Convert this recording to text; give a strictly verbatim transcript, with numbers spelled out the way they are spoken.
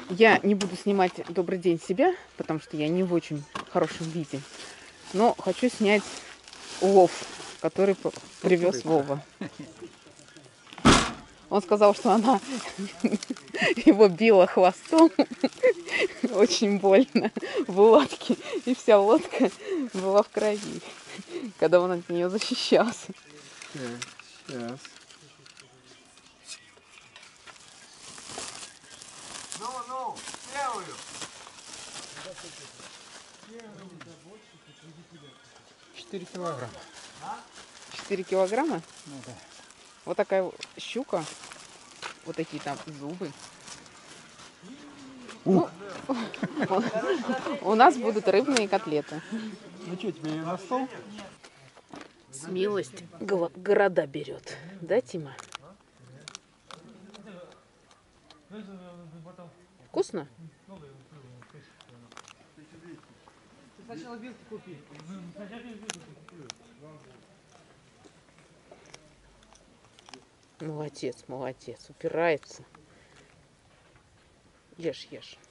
Я не буду снимать добрый день себя, потому что я не в очень хорошем виде. Но хочу снять улов, который привез Вова. Он сказал, что она его била хвостом. Очень больно в лодке. И вся лодка была в крови, когда он от нее защищался. Сейчас. Ну, ну, левую. четыре килограмма. четыре килограмма? Ну да. Вот такая щука. Вот такие там зубы. Ну, у нас будут рыбные котлеты. Ну что, тебе ее на стол? Смелость города берет. Да, Тима? Вкусно? Сначала вилки купи. Молодец, молодец. Упирается. Ешь, ешь.